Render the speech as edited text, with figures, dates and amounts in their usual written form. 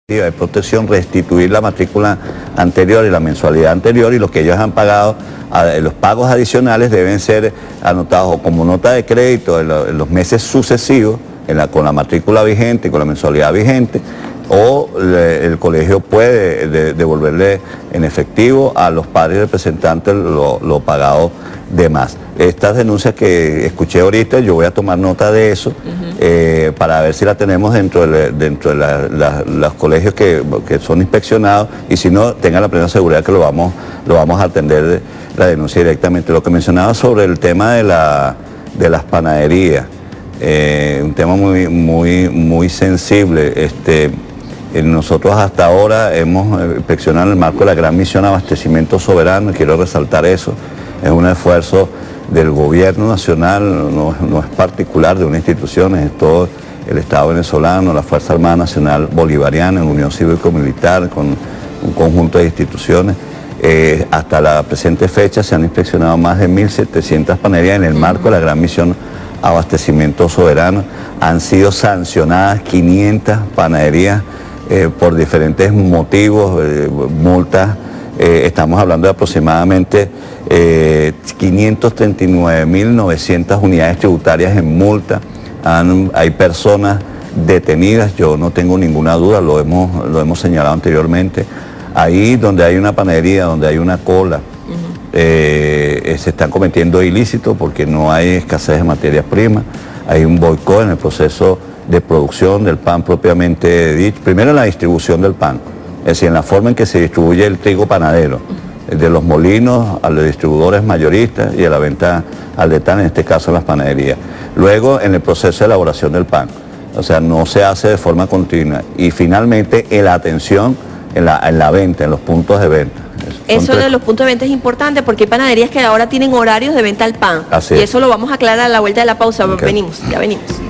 de protección, restituir la matrícula anterior y la mensualidad anterior, y lo que ellos han pagado, los pagos adicionales deben ser anotados o como nota de crédito en los meses sucesivos, con la matrícula vigente y con la mensualidad vigente, o el colegio puede devolverle en efectivo a los padres representantes lo pagado de más. Estas denuncias que escuché ahorita, yo voy a tomar nota de eso para ver si la tenemos dentro de los colegios que son inspeccionados, y si no, tengan la plena seguridad que lo vamos a atender la denuncia directamente. Lo que mencionaba sobre el tema de las panaderías, un tema muy sensible. Nosotros hasta ahora hemos inspeccionado en el marco de la gran misión Abastecimiento Soberano, y quiero resaltar eso. Es un esfuerzo del gobierno nacional, no es particular de una institución, es todo el Estado venezolano, la Fuerza Armada Nacional Bolivariana, la Unión Cívico-Militar, con un conjunto de instituciones. Hasta la presente fecha se han inspeccionado más de 1.700 panaderías en el marco de la gran misión Abastecimiento Soberano. Han sido sancionadas 500 panaderías por diferentes motivos, multas. Estamos hablando de aproximadamente 539.900 unidades tributarias en multa. Hay personas detenidas, yo no tengo ninguna duda, lo hemos señalado anteriormente. Ahí donde hay una panadería, donde hay una cola, se están cometiendo ilícitos porque no hay escasez de materias primas, hay un boicot en el proceso de producción del pan propiamente dicho. Primero en la distribución del pan, es decir, en la forma en que se distribuye el trigo panadero, de los molinos a los distribuidores mayoristas y a la venta al detalle, en este caso en las panaderías. Luego en el proceso de elaboración del pan, o sea, no se hace de forma continua. Y finalmente en la atención, en la venta, en los puntos de venta. Eso de los puntos de venta es importante porque hay panaderías que ahora tienen horarios de venta al pan. Así y es. eso lo vamos a aclarar a la vuelta de la pausa. Okay. Ya venimos.